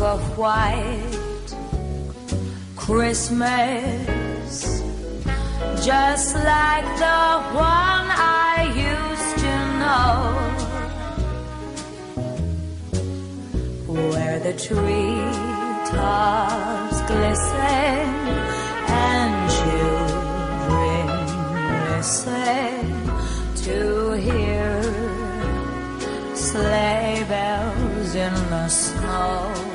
of white Christmas, just like the one I used to know, where the treetops glisten and children listen to hear sleigh bells in the snow.